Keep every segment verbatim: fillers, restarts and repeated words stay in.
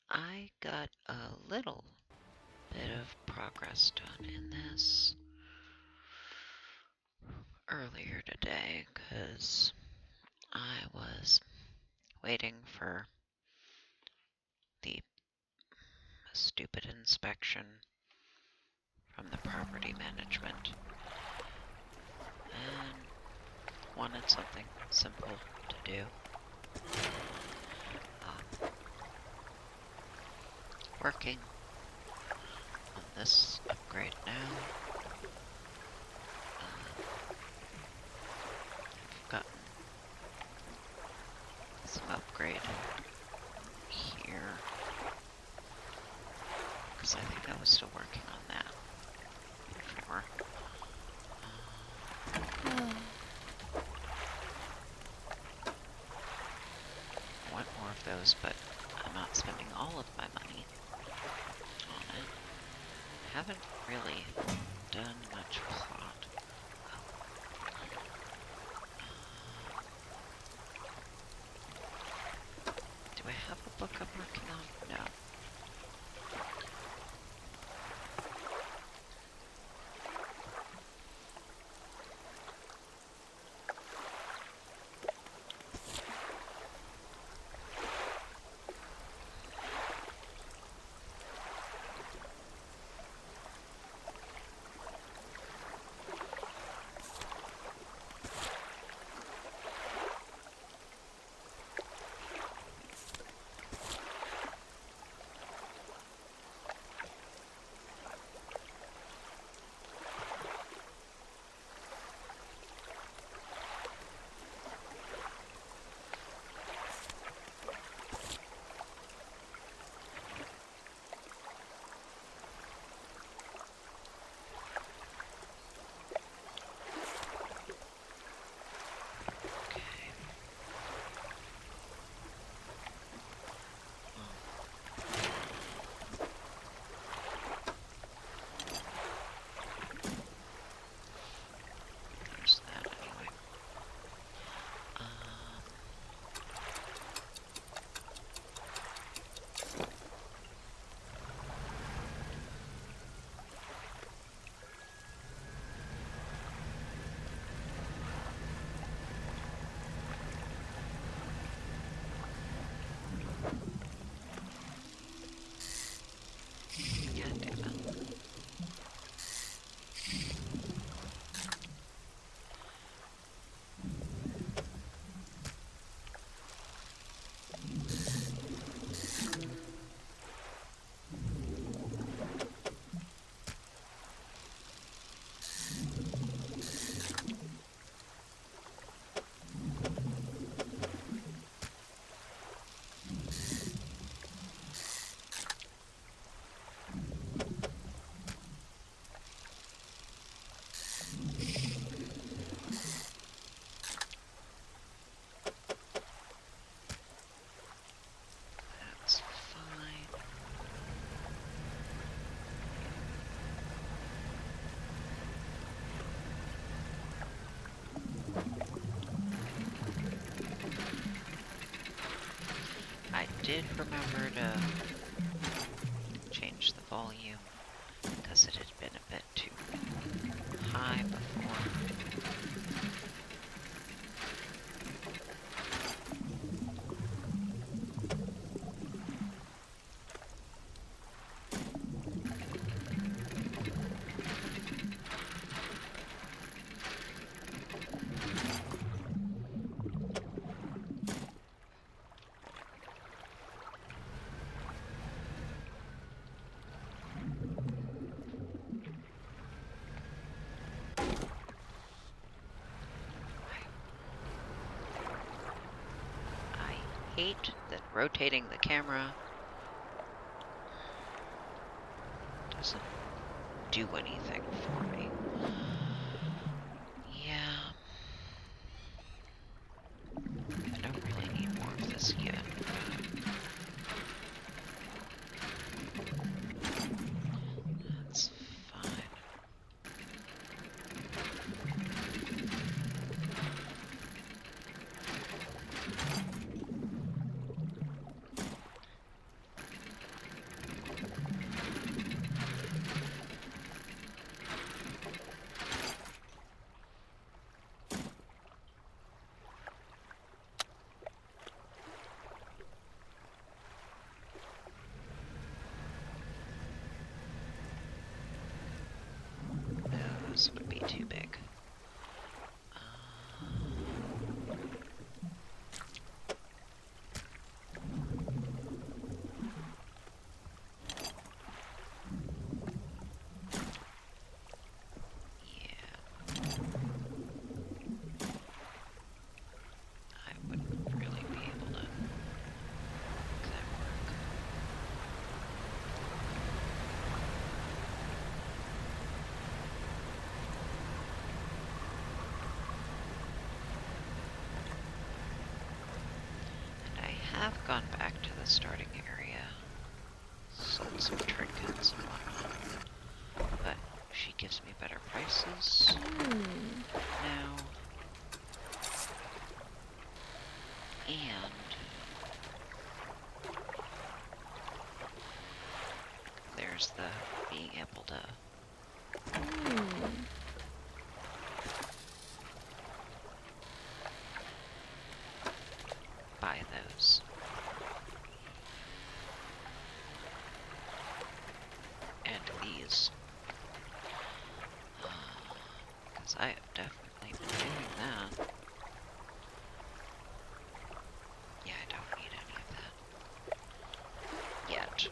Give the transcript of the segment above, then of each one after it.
I got a little bit of progress done in this earlier today because I was waiting for the stupid inspection from the property management and wanted something simple to do. Um, working on this upgrade now. Uh, I've gotten some upgrade here because I think I was still working on that before. Uh, I want more of those, but I'm not spending all of my money on it. Haven't really done much plot. Do I have a book I'm working on? No. I did remember to change the volume because it had been a bit too high before. Hate that rotating the camera doesn't do anything for me. Yeah. I don't really need more of this yet. That's fine. have gone back to the starting area, sold some trinkets and whatnot, but she gives me better prices Hmm. now. And there's the being able to Hmm. buy those. And these. Because I have definitely been doing that. Yeah, I don't need any of that. Yet.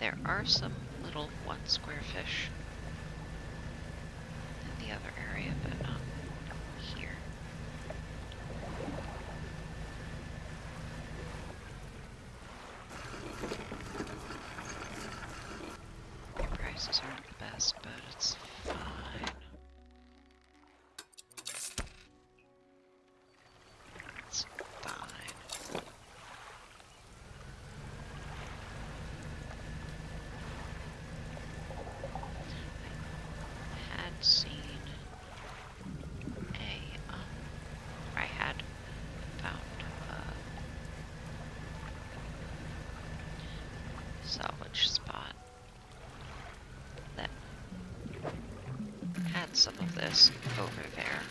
There are some little one square fish in the other area, but not here. Your prices aren't the best, but it's fine. It's fine. I had seen a, um, I had found a salvage spot that had some of this over there.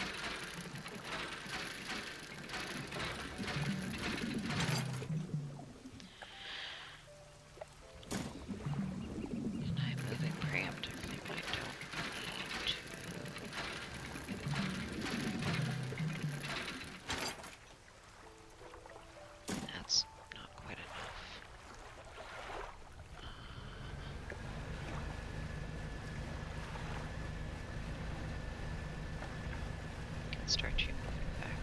And I'm moving preemptively, but I don't need to. That's not quite enough. Can start you moving back.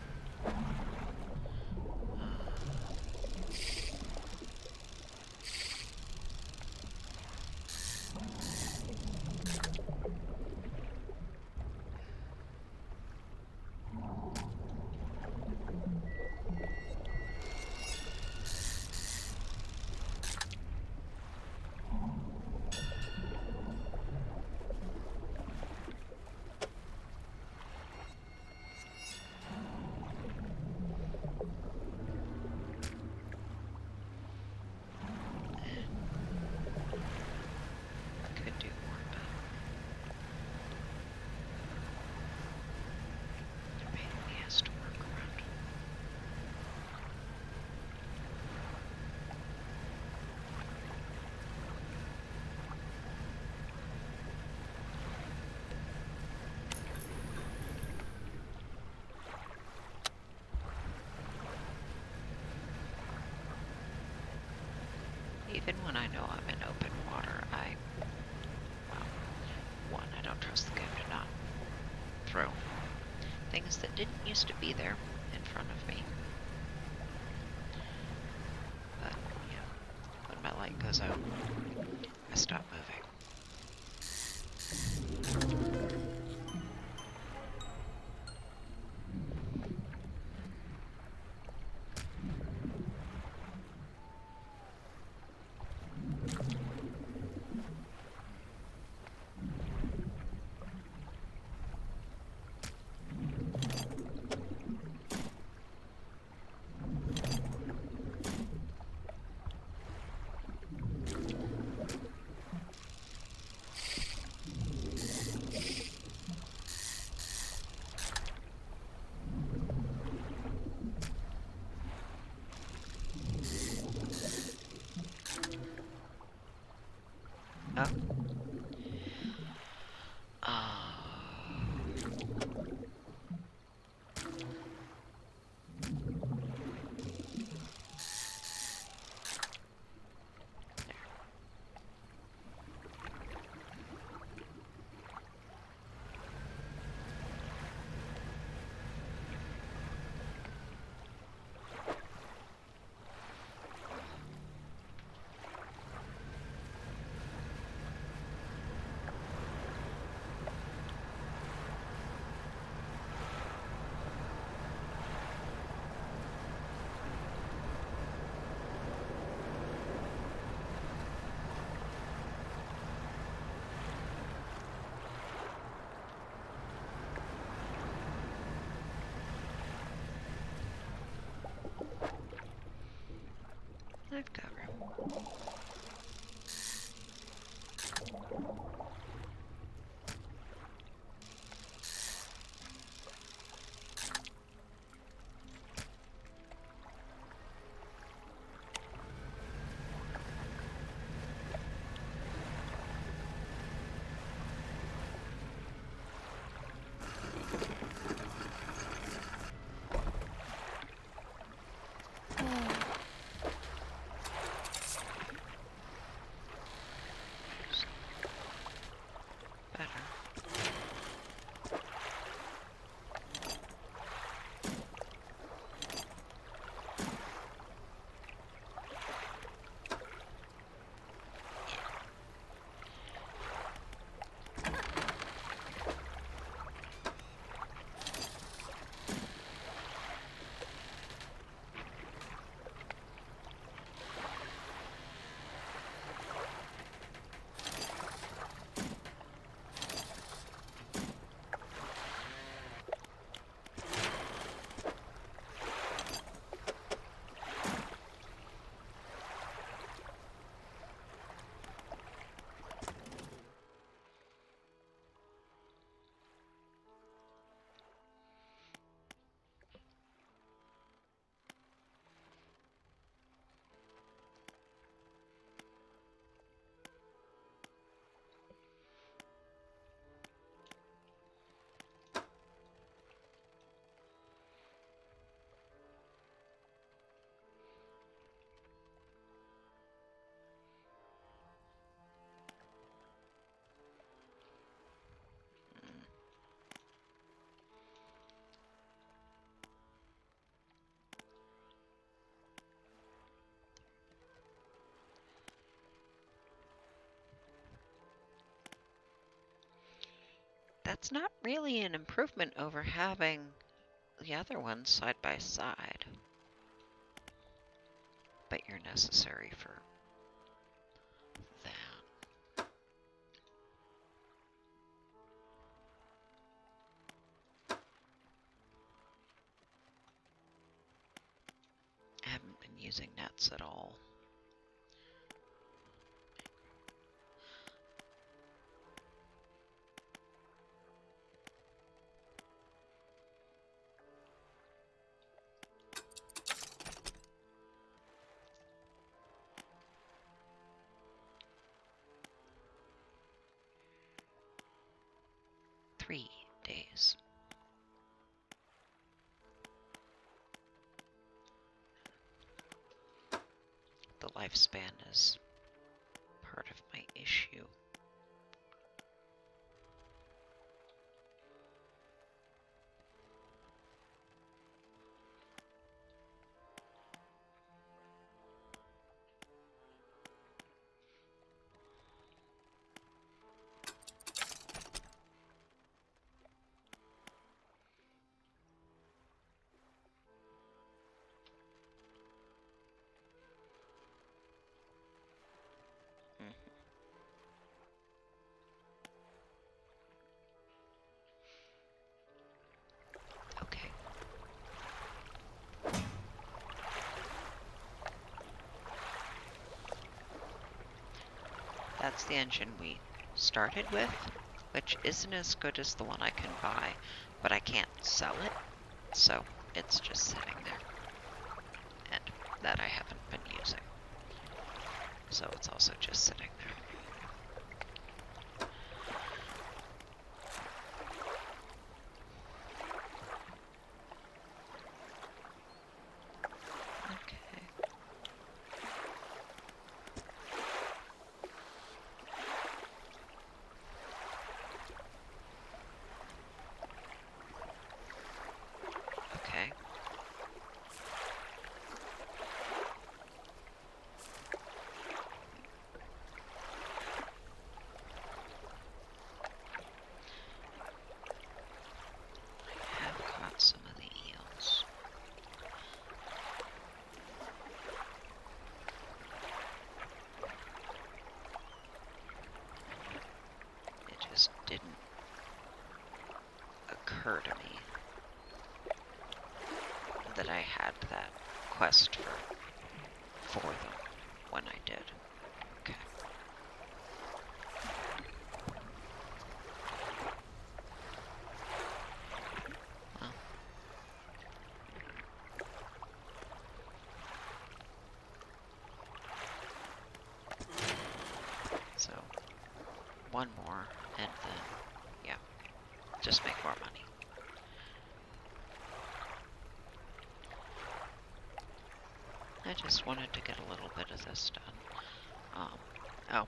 Could do more, but there mainly has to work around. Even when I know I'm in open water, I, well, one, I don't trust the game to not throw things that didn't used to be there in front of me. But, yeah, when my light goes out, I stop moving. Oh. Oh. I've got room. That's not really an improvement over having the other ones side by side. But you're necessary for that. I haven't been using nets at all. Three days. The lifespan is part of my issue. Okay. That's the engine we started with, which isn't as good as the one I can buy, but I can't sell it, so it's just sitting there. And that I haven't been using. So it's also just sitting there. Okay. I have caught some of the eels. It just didn't occur to me that I had that quest for, for them when I did. Okay. Well. So, one more, and then, yeah, just make more money. I just wanted to get a little bit of this done. Um, oh.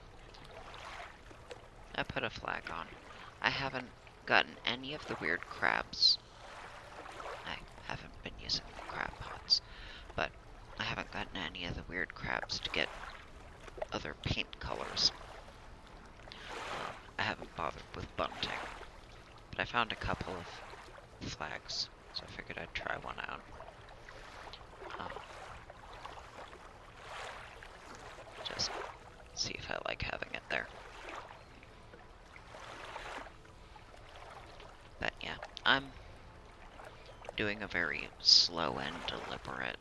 I put a flag on. I haven't gotten any of the weird crabs. I haven't been using the crab pots, but I haven't gotten any of the weird crabs to get other paint colors. Um, I haven't bothered with bunting, but I found a couple of flags, so I figured I'd try one out. Um, just see if I like having it there. But yeah, I'm doing a very slow and deliberate.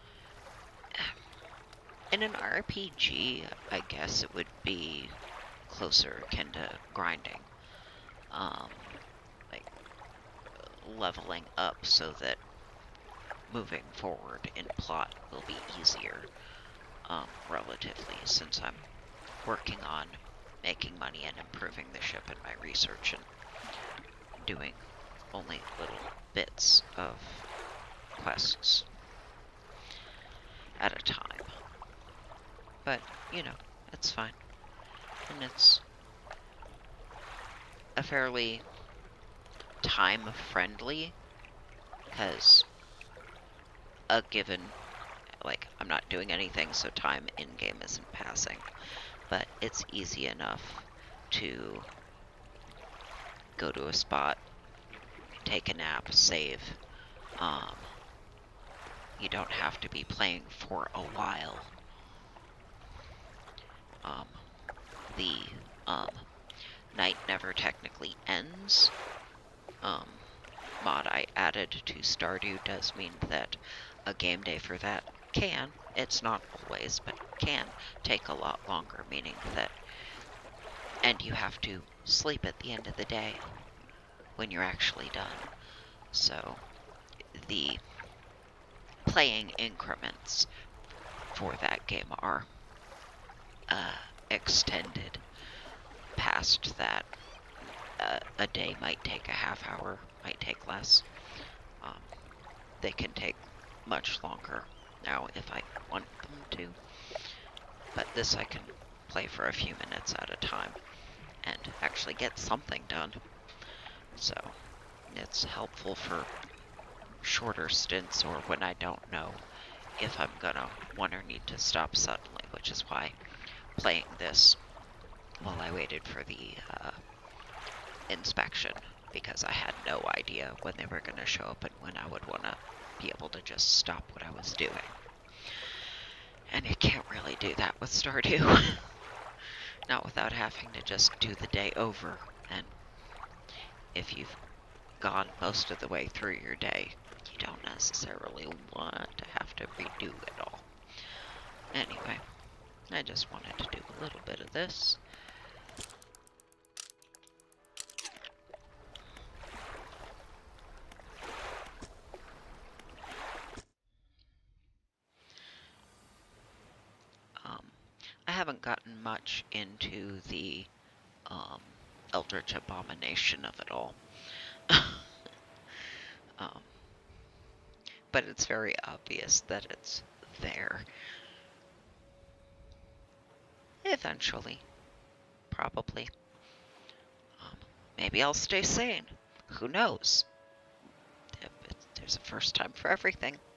In an R P G, I guess it would be closer akin to grinding. Um, like leveling up so that moving forward in plot will be easier, um, relatively, since I'm working on making money and improving the ship in my research and doing only little bits of quests at a time. But, you know, it's fine. And it's a fairly time-friendly, because a given, like, I'm not doing anything, so time in-game isn't passing. But it's easy enough to go to a spot, take a nap, save. Um, you don't have to be playing for a while. Um, the um, night never technically ends. Um, mod I added to Stardew does mean that a game day for that can, it's not always, but can take a lot longer, meaning that, and you have to sleep at the end of the day when you're actually done. So the playing increments for that game are uh, extended past that. Uh, a day might take a half hour, might take less. Um, they can take much longer now if I want them to. But this I can play for a few minutes at a time and actually get something done. So it's helpful for shorter stints or when I don't know if I'm gonna want or need to stop suddenly, which is why playing this while I waited for the uh, inspection, because I had no idea when they were going to show up and when I would want to be able to just stop what I was doing. And you can't really do that with Stardew. Not without having to just do the day over. And if you've gone most of the way through your day, you don't necessarily want to have to redo it all. Anyway, I just wanted to do a little bit of this. Um, I haven't gotten much into the um, Eldritch abomination of it all. um, but it's very obvious that it's there. Eventually. Probably. Um, maybe I'll stay sane. Who knows? There's a first time for everything.